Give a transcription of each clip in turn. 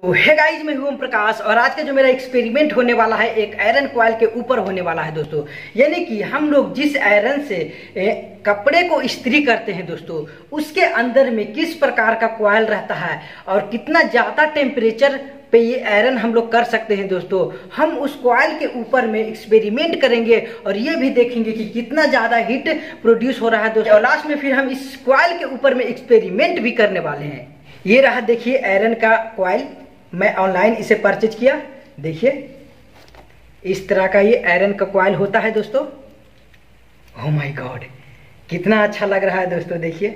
Hey guys, मैं हूं ओम प्रकाश और आज का जो मेरा एक्सपेरिमेंट होने वाला है एक आयरन कॉइल के ऊपर होने वाला है दोस्तों। यानी कि हम लोग जिस आयरन से कपड़े को इस्त्री करते हैं दोस्तों, उसके अंदर में किस प्रकार का कॉइल रहता है और कितना ज्यादा टेम्परेचर पे ये आयरन हम लोग कर सकते हैं दोस्तों। हम उस कॉइल के ऊपर में एक्सपेरिमेंट करेंगे और ये भी देखेंगे कि कितना ज्यादा हीट प्रोड्यूस हो रहा है दोस्तों। और लास्ट में फिर हम इस कॉइल के ऊपर में एक्सपेरिमेंट भी करने वाले हैं। ये रहा देखिए आयरन का कॉइल, मैं ऑनलाइन इसे परचेज किया। देखिए इस तरह का ये आयरन का कॉइल होता है दोस्तों। ओह माय गॉड, कितना अच्छा लग रहा है दोस्तों। देखिए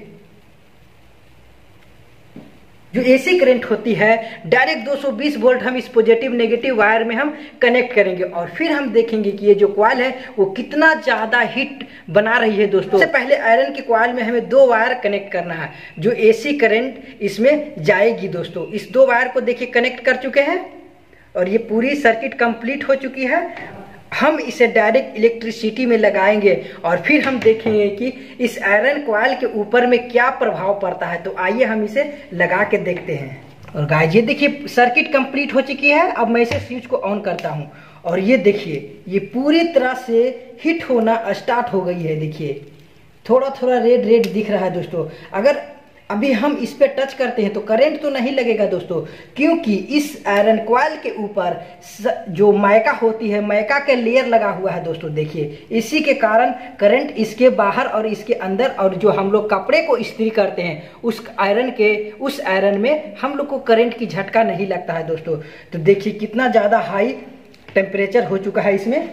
जो एसी करंट होती है डायरेक्ट 220 वोल्ट हम इस पॉजिटिव नेगेटिव वायर में हम कनेक्ट करेंगे और फिर हम देखेंगे कि ये जो कॉइल है वो कितना ज्यादा हीट बना रही है दोस्तों। सबसे पहले आयरन के कॉइल में हमें 2 वायर कनेक्ट करना है जो एसी करंट इसमें जाएगी दोस्तों। इस 2 वायर को देखिए कनेक्ट कर चुके हैं और ये पूरी सर्किट कंप्लीट हो चुकी है। हम इसे डायरेक्ट इलेक्ट्रिसिटी में लगाएंगे और फिर हम देखेंगे कि इस आयरन कॉइल के ऊपर में क्या प्रभाव पड़ता है। तो आइए हम इसे लगा के देखते हैं। और गाइस ये देखिए सर्किट कंप्लीट हो चुकी है। अब मैं इसे स्विच को ऑन करता हूं और ये देखिए ये पूरी तरह से हीट होना स्टार्ट हो गई है। देखिए थोड़ा थोड़ा रेड रेड दिख रहा है दोस्तों। अगर अभी हम इस पे टच करते हैं तो करंट तो नहीं लगेगा दोस्तों, क्योंकि इस आयरन कॉइल के ऊपर जो माइका होती है, माइका के लेयर लगा हुआ है दोस्तों। देखिए इसी के कारण करंट इसके बाहर और इसके अंदर, और जो हम लोग कपड़े को इस्त्री करते हैं उस आयरन में हम लोग को करंट की झटका नहीं लगता है दोस्तों। तो देखिए कितना ज़्यादा हाई टेम्परेचर हो चुका है इसमें।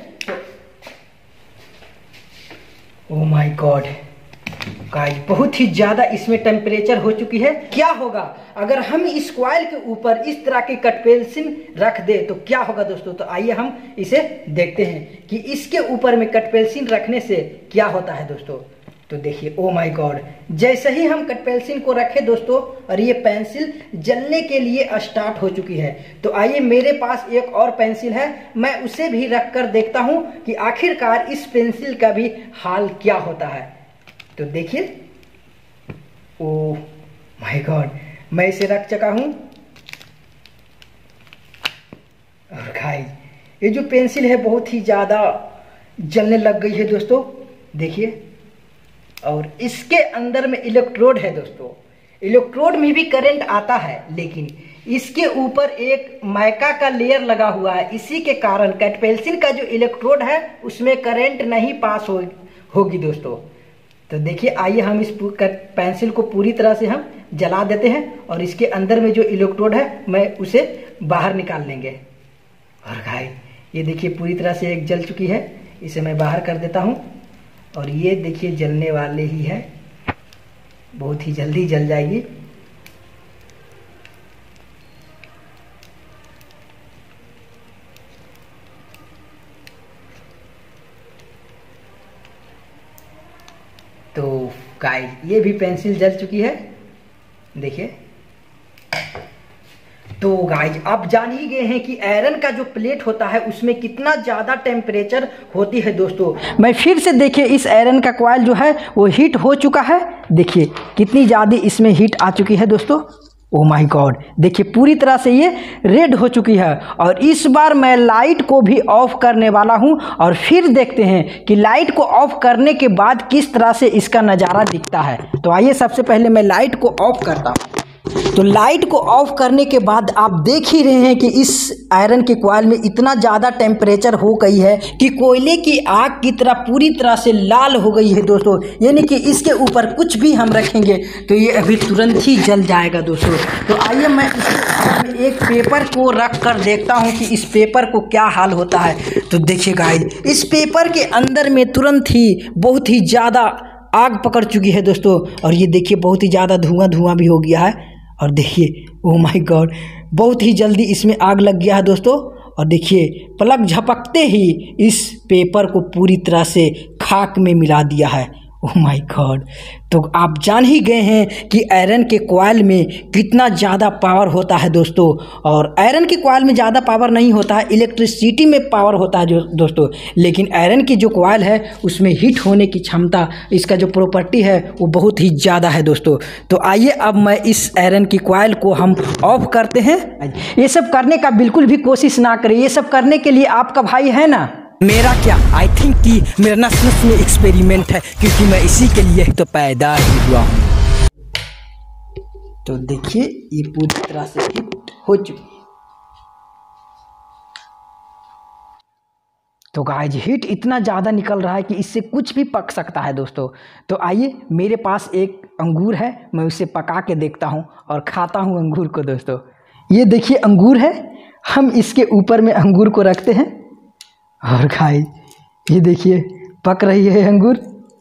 ओह माय गॉड गाइस, बहुत ही ज्यादा इसमें टेम्परेचर हो चुकी है। क्या होगा अगर हम इस कॉइल के ऊपर इस तरह की कट पेंसिल रख दे तो क्या होगा दोस्तों। तो आइए हम इसे देखते हैं कि इसके ऊपर में कट पेंसिल रखने से क्या होता है दोस्तों। तो देखिए ओ माय गॉड, जैसे ही हम कट पेंसिल को रखे दोस्तों और ये पेंसिल जलने के लिए स्टार्ट हो चुकी है। तो आइए मेरे पास एक और पेंसिल है, मैं उसे भी रख कर देखता हूं कि आखिरकार इस पेंसिल का भी हाल क्या होता है। तो देखिए ओह माय गॉड, मैं इसे रख चुका हूं और गाइस ये जो पेंसिल है बहुत ही ज्यादा जलने लग गई है दोस्तों। देखिए और इसके अंदर में इलेक्ट्रोड है दोस्तों। इलेक्ट्रोड में भी करंट आता है, लेकिन इसके ऊपर एक माइका का लेयर लगा हुआ है। इसी के कारण कट पेंसिल का जो इलेक्ट्रोड है उसमें करंट नहीं पास होगी दोस्तों। तो देखिए आइए हम इस पेंसिल को पूरी तरह से हम जला देते हैं और इसके अंदर में जो इलेक्ट्रोड है मैं उसे बाहर निकाल लेंगे। और गाइस ये देखिए पूरी तरह से एक जल चुकी है, इसे मैं बाहर कर देता हूं और ये देखिए जलने वाले ही है, बहुत ही जल्दी जल जाएगी। तो गाइस ये भी पेंसिल जल चुकी है, देखिए। तो गाइस आप जान ही गए हैं कि आयरन का जो प्लेट होता है उसमें कितना ज़्यादा टेम्परेचर होती है दोस्तों। मैं फिर से देखिए इस आयरन का कॉइल जो है वो हीट हो चुका है। देखिए कितनी ज़्यादा इसमें हीट आ चुकी है दोस्तों। ओह माय गॉड, देखिए पूरी तरह से ये रेड हो चुकी है। और इस बार मैं लाइट को भी ऑफ करने वाला हूं और फिर देखते हैं कि लाइट को ऑफ करने के बाद किस तरह से इसका नज़ारा दिखता है। तो आइए सबसे पहले मैं लाइट को ऑफ करता हूं। तो लाइट को ऑफ करने के बाद आप देख ही रहे हैं कि इस आयरन के कॉइल में इतना ज़्यादा टेम्परेचर हो गई है कि कोयले की आग की तरह पूरी तरह से लाल हो गई है दोस्तों। यानी कि इसके ऊपर कुछ भी हम रखेंगे तो ये अभी तुरंत ही जल जाएगा दोस्तों। तो आइए मैं एक पेपर को रख कर देखता हूँ कि इस पेपर को क्या हाल होता है। तो देखिए गाइस इस पेपर के अंदर में तुरंत ही बहुत ही ज़्यादा आग पकड़ चुकी है दोस्तों। और ये देखिए बहुत ही ज़्यादा धुआं भी हो गया है। और देखिए ओह माय गॉड, बहुत ही जल्दी इसमें आग लग गया है दोस्तों। और देखिए पलक झपकते ही इस पेपर को पूरी तरह से खाक में मिला दिया है। Oh my God. तो आप जान ही गए हैं कि आयरन के कॉइल में कितना ज़्यादा पावर होता है दोस्तों। और आयरन के कॉइल में ज़्यादा पावर नहीं होता है, इलेक्ट्रिसिटी में पावर होता है जो दोस्तों। लेकिन आयरन की जो कॉइल है उसमें हीट होने की क्षमता, इसका जो प्रॉपर्टी है वो बहुत ही ज़्यादा है दोस्तों। तो आइए अब मैं इस आयरन की कॉइल को हम ऑफ करते हैं। ये सब करने का बिल्कुल भी कोशिश ना करें, ये सब करने के लिए आपका भाई है ना। मेरा क्या, आई थिंक कि मेरा नस में एक्सपेरिमेंट है, क्योंकि मैं इसी के लिए तो पैदा ही हुआ हूँ। तो देखिए ये पूरी तरह से हिट हो चुकी है। तो गाइज हीट इतना ज़्यादा निकल रहा है कि इससे कुछ भी पक सकता है दोस्तों। तो आइए, मेरे पास एक अंगूर है, मैं उसे पका के देखता हूँ और खाता हूँ अंगूर को दोस्तों। ये देखिए अंगूर है, हम इसके ऊपर में अंगूर को रखते हैं और गाइज ये देखिए पक रही है अंगूर।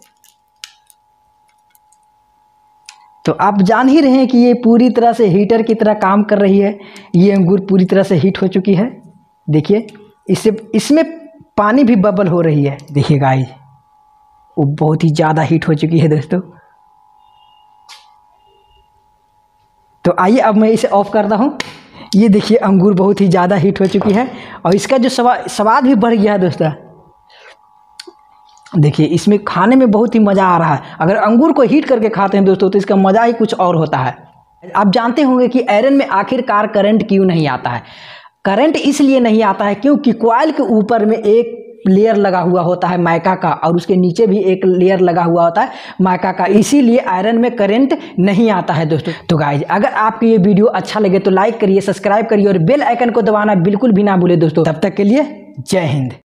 तो आप जान ही रहे हैं कि ये पूरी तरह से हीटर की तरह काम कर रही है। ये अंगूर पूरी तरह से हीट हो चुकी है। देखिए इसमें पानी भी बबल हो रही है। देखिए गाइस वो बहुत ही ज़्यादा हीट हो चुकी है दोस्तों। तो आइए अब मैं इसे ऑफ करता हूँ। ये देखिए अंगूर बहुत ही ज़्यादा हीट हो चुकी है और इसका जो स्वाद भी बढ़ गया है दोस्तों। देखिए इसमें खाने में बहुत ही मज़ा आ रहा है। अगर अंगूर को हीट करके खाते हैं दोस्तों तो इसका मज़ा ही कुछ और होता है। आप जानते होंगे कि आयरन में आखिरकार करंट क्यों नहीं आता है। करंट इसलिए नहीं आता है क्योंकि कॉइल के ऊपर में एक लेयर लगा हुआ होता है माइका का, और उसके नीचे भी एक लेयर लगा हुआ होता है माइका का, इसीलिए आयरन में करंट नहीं आता है दोस्तों। तो गाइज अगर आपको ये वीडियो अच्छा लगे तो लाइक करिए, सब्सक्राइब करिए और बेल आइकन को दबाना बिल्कुल भी ना भूले दोस्तों। तब तक के लिए जय हिंद।